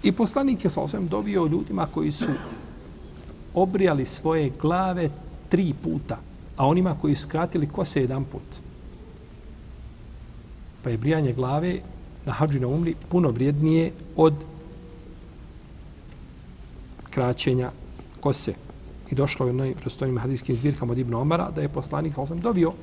I poslanik je sallallahu dovio ljudima koji su obrijali svoje glave 3 puta, a onima koji su skratili kose 1 put. Pa je brijanje glave na hadžu i na umri puno vrijednije od kraćenja kose. I došlo je u najprostojnim hadijskim zbirkama od Ibn Omara da je poslanik dovio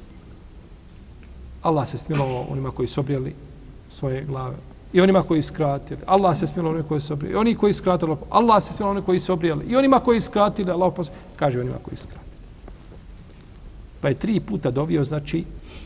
Allah se smilovao onima koji su obrijali svoje glave i onima koji skratili. Allah se smilovao onima koji su obrijali. I oni koji skratili. Allah se smilovao onima koji su obrijali. I onima koji skratili. Allah kaže onima koji skratili. Pa je 3 puta dovio, znači,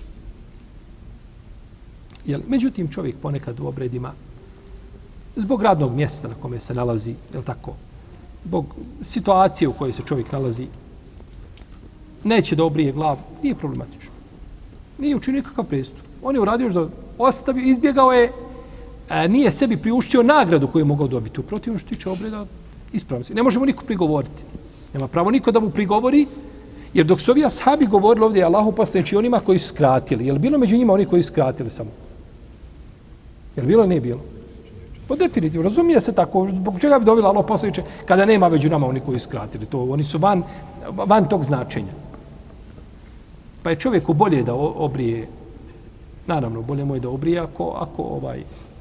međutim čovjek ponekad u obredima zbog radnog mjesta na kome se nalazi, je tako, zbog situacije u kojoj se čovjek nalazi, neće da obrije glavu, nije problematično. Nije učinio nikakav prestup. On je uradio što ostavio, izbjegao je, nije sebi priuštio nagradu koju je mogao dobiti. U protivnom što tiče obreda, ispravno se. Ne možemo niko prigovoriti. Nema pravo niko da mu prigovori, jer dok su ovi ashabi govorili ovdje Allahu poslanici onima koji su skratili, je li bilo među njima oni koji su skratili samo? Je li bilo ili nije bilo? Pa definitivno, razumije se tako, zbog čega bi dovila Allah poslanici kada nema među nama oni koji su skratili. To, oni su van tog značenja. Pa je čovjeku bolje da obrije, naravno, bolje mu je da obrije ako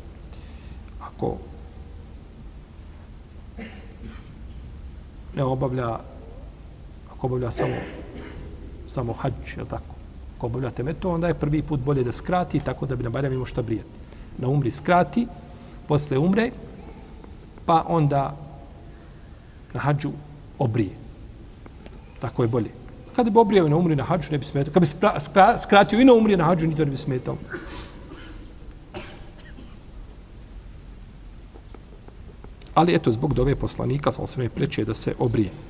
ne obavlja, ako obavlja samo hadž, je tako? Ako obavlja temetu, onda je prvi put bolje da skrati, tako da bi na Bajram imao šta brijati. Na umri skrati, posle umre, pa onda na hadžu obrije. Tako je bolje. Kada bi obrijao i na umri na hadžu, ne bi smetao. Kada bi skratio i na umri na hadžu, ni to ne bi smetao. Ali eto, zbog dove poslanika, sam sve preče da se obrije.